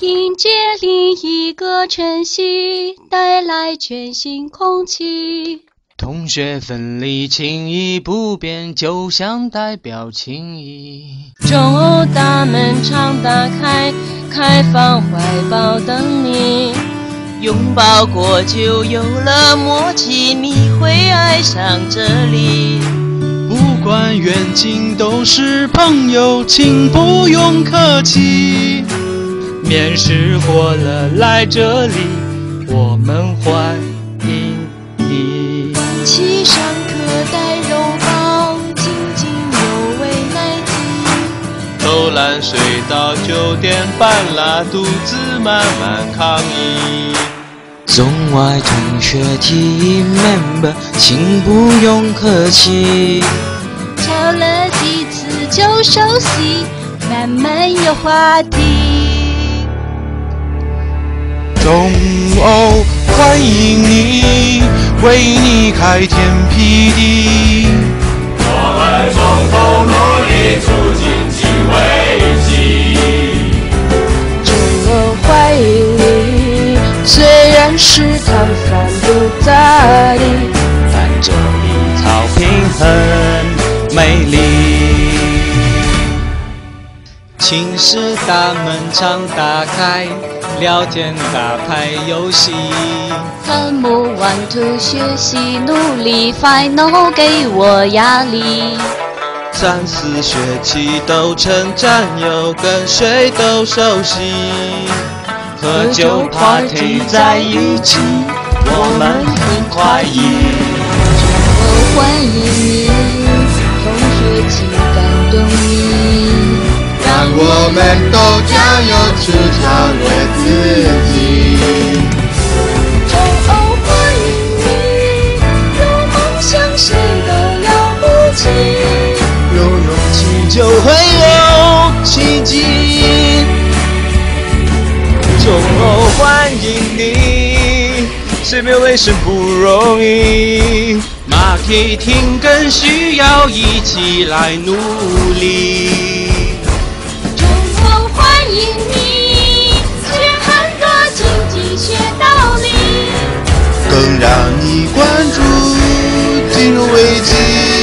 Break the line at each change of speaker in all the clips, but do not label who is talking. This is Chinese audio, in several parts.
迎接另一个晨曦，带来全新空气。
同学分离，情谊不变，就像代表情谊。
钟偶大门常打开，开放怀抱等你。
拥抱过就有了默契，你会爱上这里。
不管远近都是朋友，请不用客气。面试过了来这里，我们欢迎你。
骑上可带肉包，津津有味奶鸡。
偷懒睡到9点半啦，独自慢慢抗议。
中外同学提 member， 请不用客气。
敲了几次就熟悉，慢慢有话题。
中偶欢迎你，为你开天辟地。
我们共同努力促进经危机。
中偶欢迎你，虽然食堂饭不咋地，
但这里草坪很美丽。
寝室大门常打开，聊天打牌游戏。
科目1 to 学习努力 ，final 给我压力。
3、4学期都成战友，跟谁都熟悉。喝酒 party 在一起，我们很快意。
我欢迎你，同学请感动你。
让我们都加油去超越自己。
中偶欢迎你，有梦想谁都了不起。
有勇气就会有奇迹。中偶欢迎你，随便为生不容易。marketing 更需要一起来努力。
中偶欢迎你，学很多经济学道理。
更让你关注金融危机。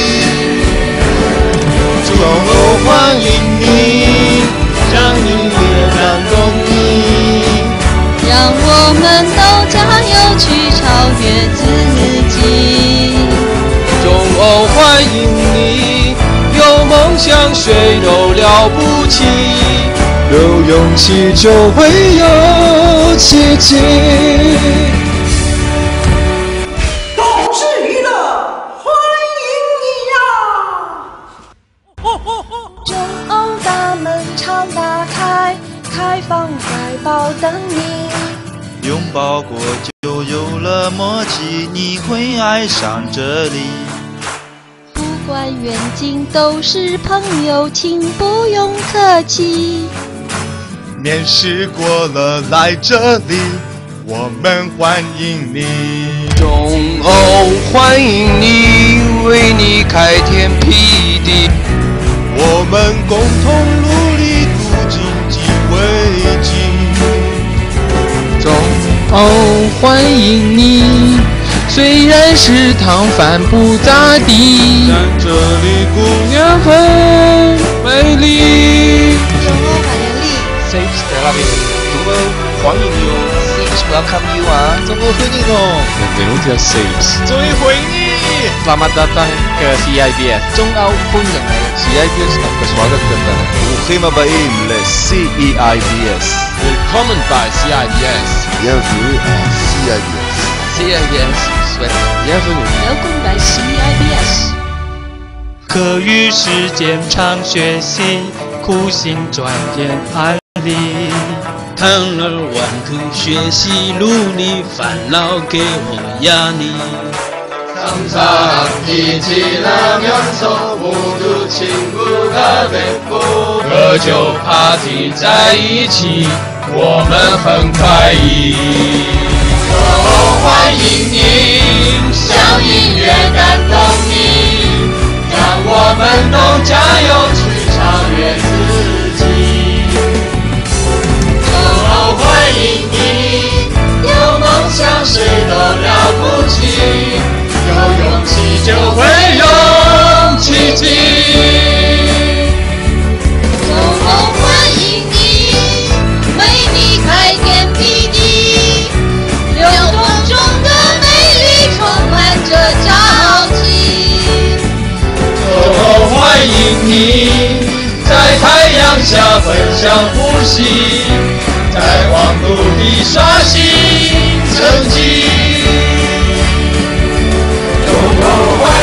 中偶欢迎你，让音乐感动你。
让我们都加油去超越自己。
中偶欢迎你，有梦想谁都了不起。有勇气就会有奇迹。
都市娱乐，欢迎你呀！
中偶大门常打开，开放怀抱等你。
拥抱过就有了默契，你会爱上这里。
不管远近都是朋友，请不用客气。
面试过了来这里，我们欢迎你。中偶欢迎你，为你开天辟地。我们共同努力度经济危机。中偶欢迎你，虽然食堂饭不咋地，但这里姑娘很美丽。
中偶欢迎你 ，Safe Stella Baby。中偶欢迎你哦 ，Safe welcome you 啊。中偶欢迎哦
Benvenuti a Saves。终于回你。
Selamat datang ke CIBS.
中偶歡迎你
CIBS bersemangat datang.
ברוכים הבאים ל-CEIBS.
Willkommen bei CIBS.
Bienvenue à CIBS.
CIBS souhaite bienvenue.
Welcome by CIBS。
课余时间常学习，苦心钻研案例。堂而万苦学习，努力烦恼给我压力。
항상 이지나면서 모두 친구가 됐고
喝酒 party 在一起，我们很快意。
欢迎你，向音乐感动你，让我们都加油去超越自己。 想复习，在黄土地刷新成绩。中欧欢